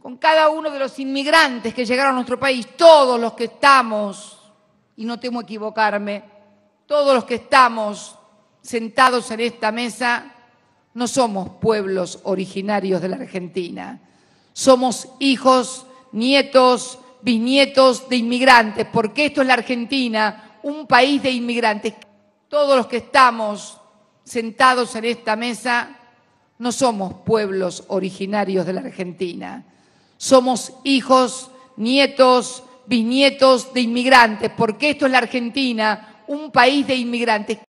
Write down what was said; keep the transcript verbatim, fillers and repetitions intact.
con cada uno de los inmigrantes que llegaron a nuestro país, todos los que estamos, y no temo equivocarme, todos los que estamos sentados en esta mesa, no somos pueblos originarios de la Argentina. Somos hijos, nietos, bisnietos de inmigrantes, porque esto es la Argentina, un país de inmigrantes. Todos los que estamos sentados en esta mesa no somos pueblos originarios de la Argentina. Somos hijos, nietos, bisnietos de inmigrantes, porque esto es la Argentina, un país de inmigrantes.